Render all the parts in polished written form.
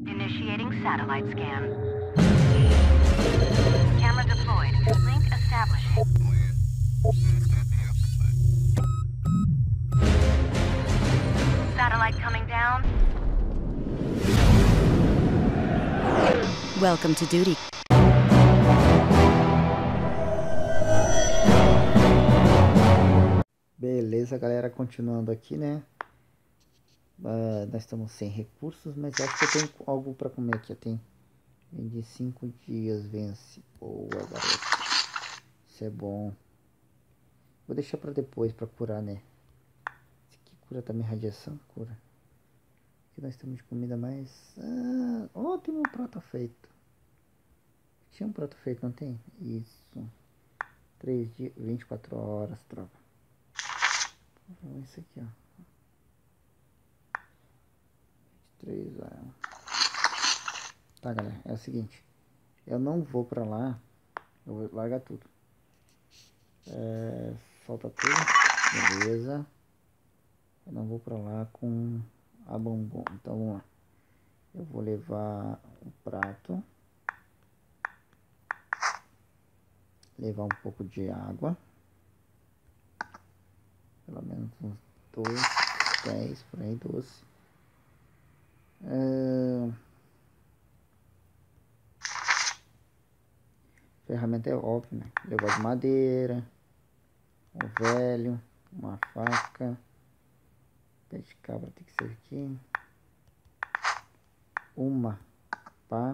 Initiating satellite scan. Camera deployed. Link establishing. Satellite coming down. Welcome to duty. Beleza, galera, continuando aqui, né? Nós estamos sem recursos, mas acho que eu tenho algo para comer aqui. Tem de 5 dias, vence. Boa, garoto. Isso é bom. Vou deixar para depois, para curar, né? Esse aqui cura também radiação, cura. Aqui nós temos de comida mais... tem um prato feito. Tinha um prato feito, não tem? Isso. 3 dias, 24 horas, troca. Isso aqui, ó. 23 horas. Tá, galera, é o seguinte. Eu não vou pra lá. Eu vou largar tudo. Falta tudo. Beleza. Eu não vou pra lá com a bombom. Então vamos lá. Eu vou levar um prato. Levar um pouco de água. Pelo menos uns 2, 10, por aí, 12. Ferramenta é óbvio, né? Levar de madeira, um velho, uma faca, pé de cabra tem que ser aqui, uma pá,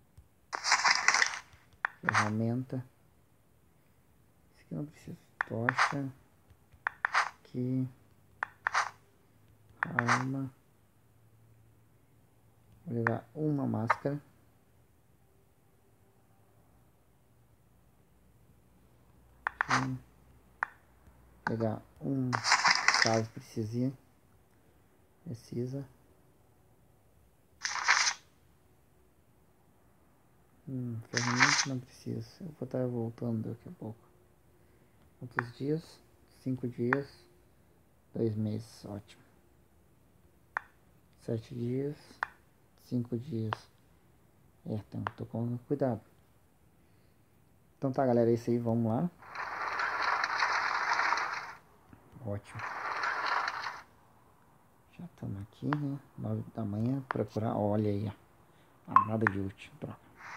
ferramenta, esse aqui não precisa, tocha, aqui, arma, vou levar uma máscara. Pegar um caso precisa. Ferramenta não precisa. Eu vou estar voltando daqui a pouco. Quantos dias? 5 dias. 2 meses, ótimo. 7 dias. 5 dias. Então, tô com cuidado. Então tá, galera, é isso aí, vamos lá. Ótimo. Já estamos aqui, né? 9 da manhã, procurar, olha aí, ó. Nada de útil, troca.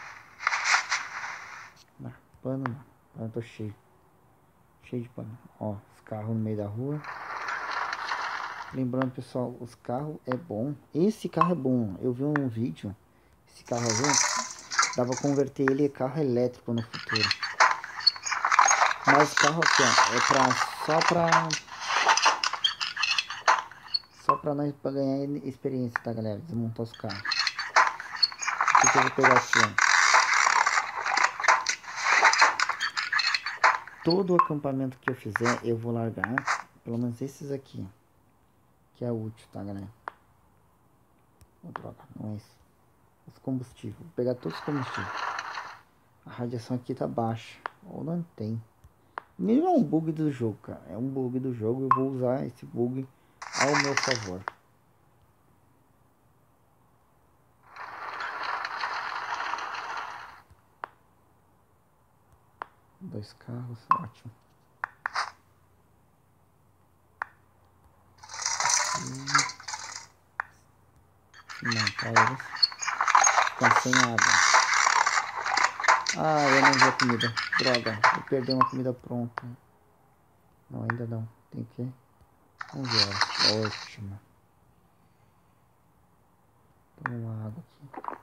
Não, pano não, pano tô cheio. Cheio de pano. Ó, os carros no meio da rua. Lembrando, pessoal, os carros é bom. Esse carro é bom. Eu vi um vídeo. Esse carro azul, dá pra converter ele em carro elétrico no futuro. Mas o carro aqui, ó, é só pra nós ganhar experiência, tá, galera? Desmontar os carros. O que eu vou pegar aqui, ó? Todo o acampamento que eu fizer, eu vou largar. Pelo menos esses aqui. Que é útil, tá, galera? Oh, droga, não é isso. Os combustíveis. Vou pegar todos os combustíveis. A radiação aqui tá baixa. Ou não tem. Mesmo é um bug do jogo, cara. É um bug do jogo. Eu vou usar esse bug ao meu favor. Dois carros, ótimo. Montar eles. Ficam sem água. Eu não vi a comida. Droga, eu perdi uma comida pronta. Não, ainda não. Tem que 11 horas. Ótimo. Toma uma água aqui.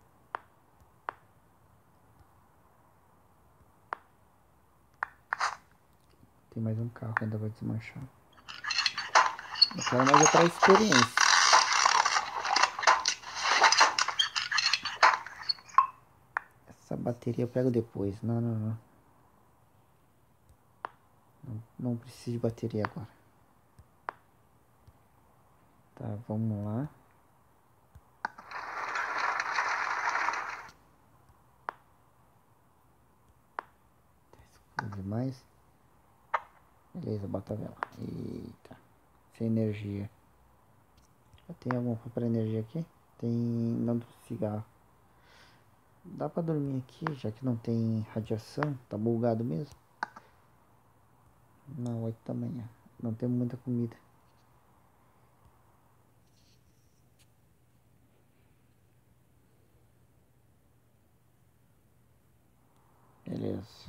Tem mais um carro que ainda vai desmanchar. Eu quero mais outra experiência. Essa bateria eu pego depois. Não. Não preciso de bateria agora. Tá, vamos lá. Tá escuro demais. Beleza, bota a vela. Eita. Sem energia. Já tem alguma para energia aqui? Tem lâmpada de cigarro. Dá pra dormir aqui, já que não tem radiação. Tá bugado mesmo. Não, 8 da manhã. Não tem muita comida. Beleza.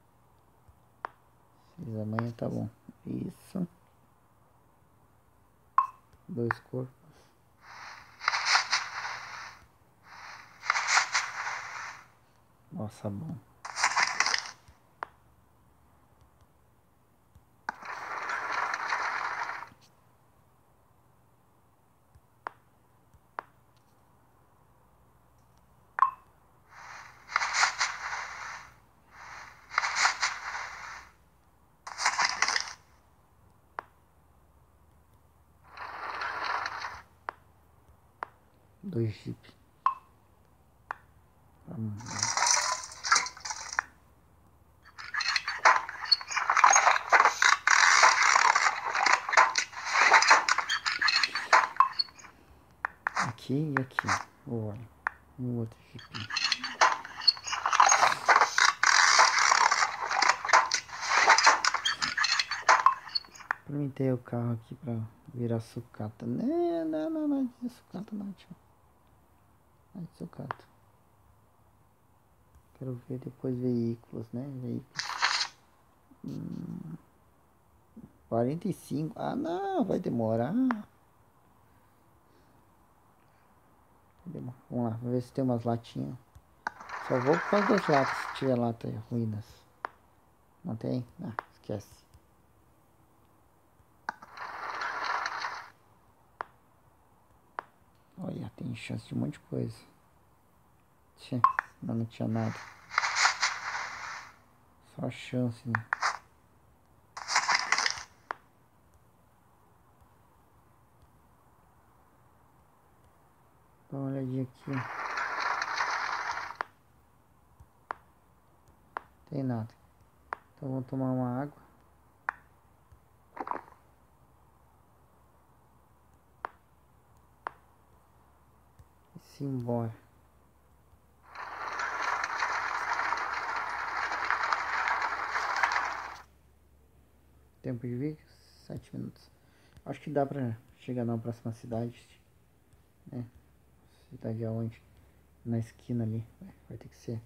6 da manhã tá bom. Isso. 2 corpos. Nossa, bom. Dois jeep. Vamos lá. Aqui e aqui. Olha. Um outro jeep. Permitei o carro aqui pra virar sucata. Não é de sucata não, tio. Não é de sucata. Quero ver depois veículos, né? Veículos. 45. Ah, não, vai demorar. Vamos lá, vamos ver se tem umas latinhas. Só vou por causa das latas, se tiver lata aí, ruínas. Não tem? Ah, esquece. Olha, tem chance de um monte de coisa. Tchê, não tinha nada. Só chance, né? Dá uma olhadinha aqui. Tem nada. Então vamos tomar uma água. E se embora. Tempo de vídeo, 7 minutos. Acho que dá pra chegar na próxima cidade. Né? Cidade aonde? Na esquina ali. Vai ter que ser.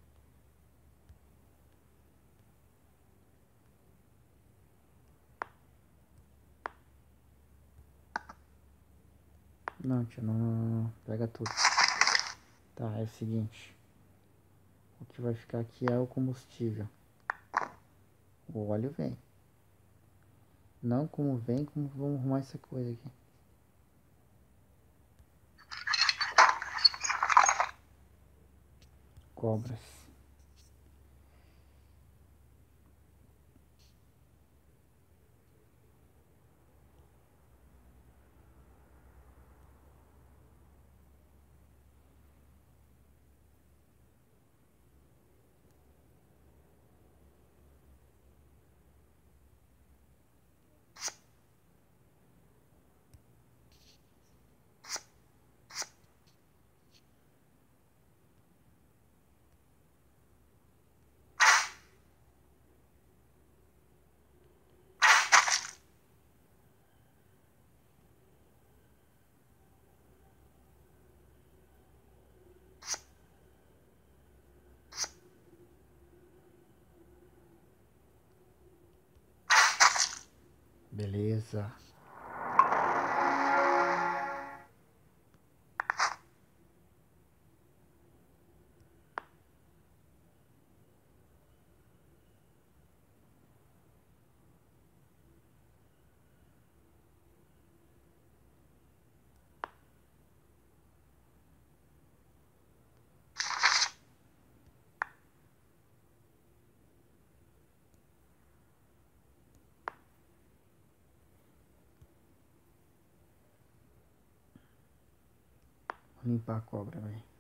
Não, tio, não. Pega tudo. Tá, é o seguinte. O que vai ficar aqui é o combustível. O óleo vem. Não como vem, como vamos arrumar essa coisa aqui. Cobras. Beleza. Vou limpar a cobra, velho.